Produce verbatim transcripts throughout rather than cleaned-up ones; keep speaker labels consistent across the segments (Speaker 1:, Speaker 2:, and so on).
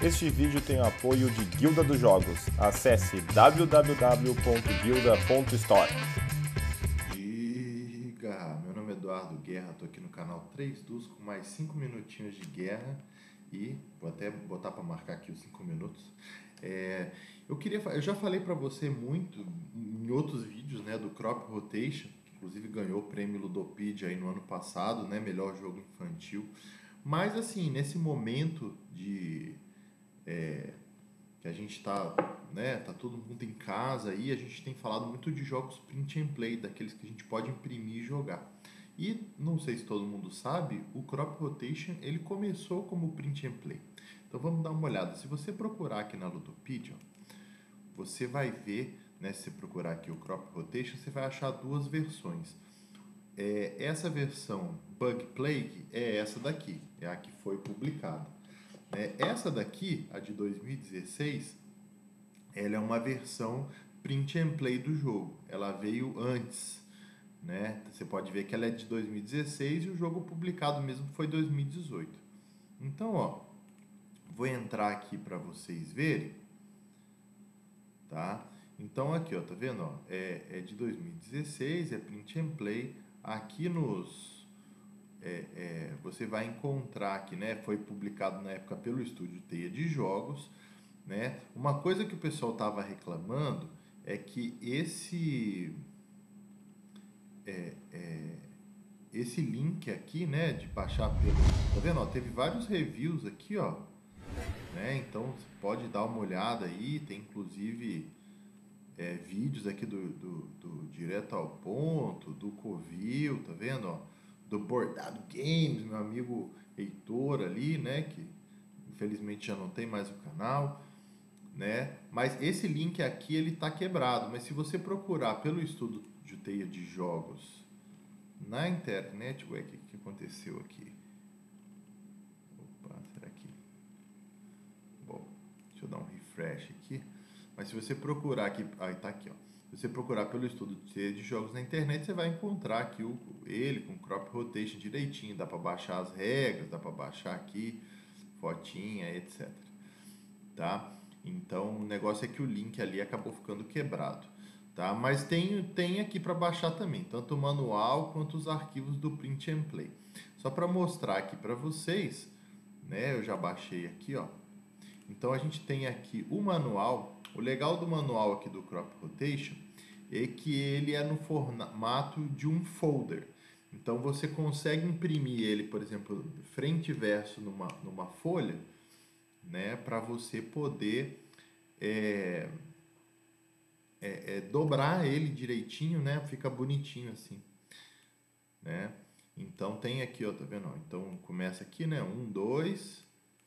Speaker 1: Este vídeo tem o apoio de Guilda dos Jogos. Acesse w w w ponto guilda ponto store.
Speaker 2: Diga! Meu nome é Eduardo Guerra, estou aqui no canal três Dus com mais cinco minutinhos de guerra e vou até botar para marcar aqui os cinco minutos. É, eu, queria, eu já falei para você muito em outros vídeos, né, do Crop Rotation, que inclusive ganhou o prêmio Ludopedia aí no ano passado, né, melhor jogo infantil. Mas assim, nesse momento de é, que a gente está, né, tá todo mundo em casa aí, a gente tem falado muito de jogos print and play, daqueles que a gente pode imprimir e jogar. E não sei se todo mundo sabe, o Crop Rotation ele começou como print and play. Então vamos dar uma olhada. Se você procurar aqui na Ludopedia, você vai ver, né, se você procurar aqui o Crop Rotation, você vai achar duas versões. É, essa versão Bug Plague é essa daqui, é a que foi publicada. É, essa daqui, a de dois mil e dezesseis, ela é uma versão print and play do jogo. Ela veio antes, né? Você pode ver que ela é de dois mil e dezesseis e o jogo publicado mesmo foi dois mil e dezoito. Então, ó, vou entrar aqui para vocês verem, tá? Então aqui, ó, tá vendo? Ó, é, é de dois mil e dezesseis, é print and play. Aqui nos É, é, você vai encontrar aqui, né? Foi publicado na época pelo estúdio Teia de Jogos, né? Uma coisa que o pessoal estava reclamando é que esse é, é, esse link aqui, né? De baixar pelo, tá vendo? Ó, teve vários reviews aqui, ó, né? Então você pode dar uma olhada aí, tem inclusive é, vídeos aqui do, do, do Direto ao Ponto, do Covil, tá vendo? Ó? Do Bordado Games, meu amigo Heitor ali, né, que infelizmente já não tem mais o canal, né, mas esse link aqui ele tá quebrado, mas se você procurar pelo estudo de Teia de Jogos na internet, ué, o que, que aconteceu aqui? Opa, será que... Bom, deixa eu dar um refresh aqui, mas se você procurar aqui, aí tá aqui, ó. Se você procurar pelo estudo de jogos na internet, você vai encontrar aqui o, ele com Crop Rotation direitinho. Dá para baixar as regras, dá para baixar aqui, fotinha, etcétera. Tá? Então, o negócio é que o link ali acabou ficando quebrado. Tá? Mas tem, tem aqui para baixar também, tanto o manual quanto os arquivos do Print and Play. Só para mostrar aqui para vocês, né? Eu já baixei aqui, ó. Então, a gente tem aqui o manual. O legal do manual aqui do Crop Rotation é que ele é no formato de um folder. Então você consegue imprimir ele, por exemplo, frente e verso numa, numa folha, né, para você poder é, é, é, dobrar ele direitinho, né, fica bonitinho assim, né? Então tem aqui, ó, tá vendo? Então começa aqui, né, um, dois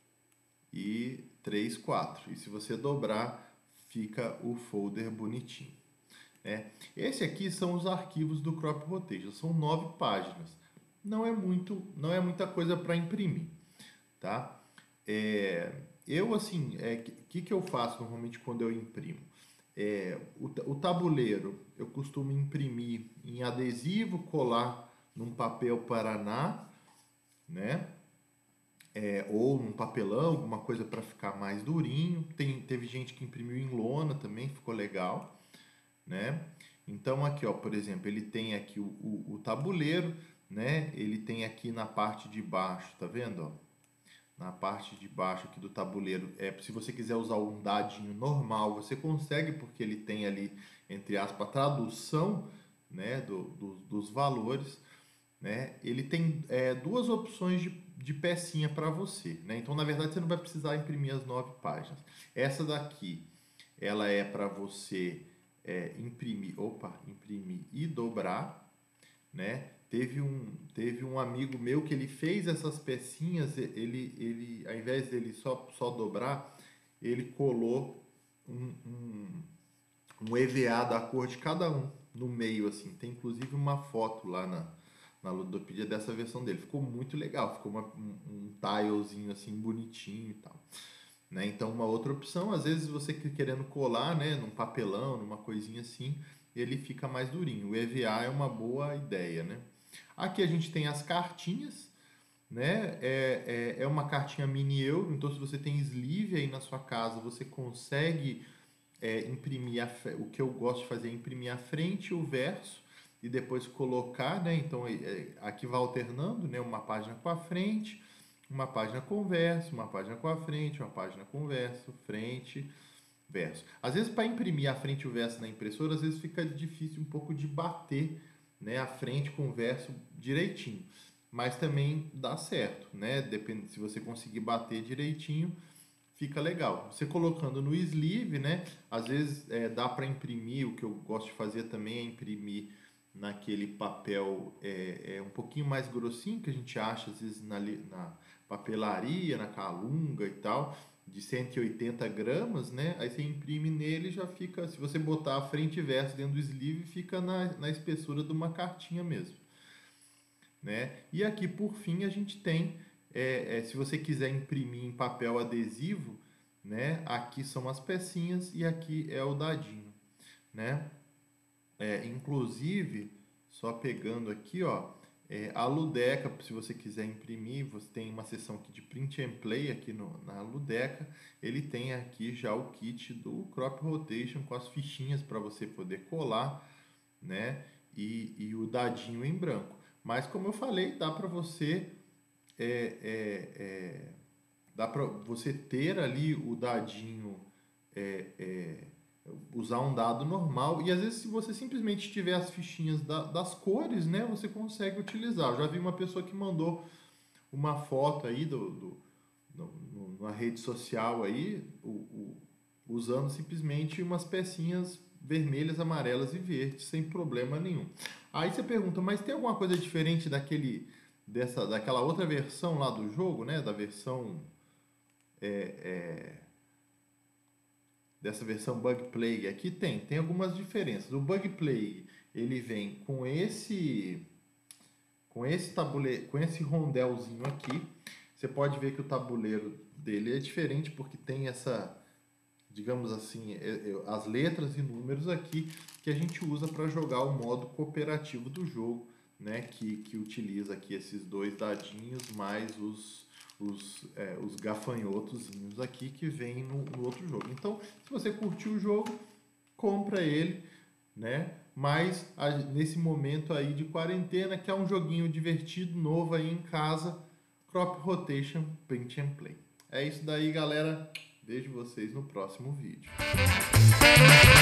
Speaker 2: e três, quatro. E se você dobrar, fica o folder bonitinho. É. Esse aqui são os arquivos do Crop Rotation, são nove páginas. Não é muito, não é muita coisa para imprimir, tá? É, eu assim, é, que que eu faço normalmente quando eu imprimo? É, o, o tabuleiro eu costumo imprimir em adesivo, colar num papel Paraná, né? É, ou num papelão, alguma coisa para ficar mais durinho. Tem, teve gente que imprimiu em lona também, ficou legal, né? Então aqui, ó, por exemplo, ele tem aqui o, o, o tabuleiro, né? Ele tem aqui na parte de baixo, tá vendo? Ó? Na parte de baixo aqui do tabuleiro, é, se você quiser usar um dadinho normal, você consegue, porque ele tem ali, entre aspas, a tradução, né, do, do, dos valores, né? Ele tem é, duas opções de, de pecinha para você, né? Então, na verdade, você não vai precisar imprimir as nove páginas. Essa daqui, ela é para você é, imprimir, opa, imprimir e dobrar, né? Teve um, teve um amigo meu que ele fez essas pecinhas, ele, ele ao invés dele só, só dobrar, ele colou um, um, um E V A da cor de cada um no meio, assim. Tem inclusive uma foto lá na na Ludopedia dessa versão dele. Ficou muito legal, ficou uma, um, um tilezinho assim bonitinho e tal, né? Então uma outra opção, às vezes você querendo colar, né, num papelão, numa coisinha assim, ele fica mais durinho. O E V A é uma boa ideia, né? Aqui a gente tem as cartinhas, né? É, é, é uma cartinha mini euro, então se você tem sleeve aí na sua casa, você consegue é, imprimir, a, o que eu gosto de fazer é imprimir a frente e o verso, e depois colocar, né? Então é, aqui vai alternando, né? Uma página com a frente, uma página com verso, uma página com a frente, uma página com verso, frente, verso. Às vezes, para imprimir a frente e o verso na impressora, às vezes fica difícil um pouco de bater, né, a frente com o verso direitinho. Mas também dá certo, né? Depende, se você conseguir bater direitinho, fica legal. Você colocando no sleeve, né? Às vezes é, dá para imprimir, o que eu gosto de fazer também é imprimir naquele papel é, é um pouquinho mais grossinho, que a gente acha às vezes na, na papelaria, na Calunga e tal, de cento e oitenta gramas, né? Aí você imprime nele e já fica, se você botar a frente e verso dentro do sleeve, fica na, na espessura de uma cartinha mesmo, né? E aqui por fim a gente tem, é, é, se você quiser imprimir em papel adesivo, né? Aqui são as pecinhas e aqui é o dadinho, né? É, inclusive, só pegando aqui, ó, é, a Ludeca, se você quiser imprimir, você tem uma seção aqui de Print and Play aqui no, na Ludeca. Ele tem aqui já o kit do Crop Rotation com as fichinhas para você poder colar, né? E, e o dadinho em branco. Mas como eu falei, dá para você é, é, é, dá para você ter ali o dadinho é, é, usar um dado normal, e às vezes se você simplesmente tiver as fichinhas da, das cores, né, você consegue utilizar. Eu já vi uma pessoa que mandou uma foto aí do, do, do, numa rede social aí, o, o, usando simplesmente umas pecinhas vermelhas, amarelas e verdes, sem problema nenhum. Aí você pergunta, mas tem alguma coisa diferente daquele, dessa, daquela outra versão lá do jogo, né, da versão... É, é, dessa versão Bug Plague aqui? Tem, tem algumas diferenças. O Bug Plague, ele vem com esse com esse tabuleiro, com esse rondelzinho aqui. Você pode ver que o tabuleiro dele é diferente porque tem essa, digamos assim, as letras e números aqui que a gente usa para jogar o modo cooperativo do jogo, né, que, que utiliza aqui esses dois dadinhos mais os Os, é, os gafanhotozinhos aqui que vem no, no outro jogo. Então, se você curtiu o jogo, compra ele, né? Mas a, nesse momento aí de quarentena, que é um joguinho divertido, novo aí em casa, Crop Rotation Print and Play. É isso daí, galera. Vejo vocês no próximo vídeo.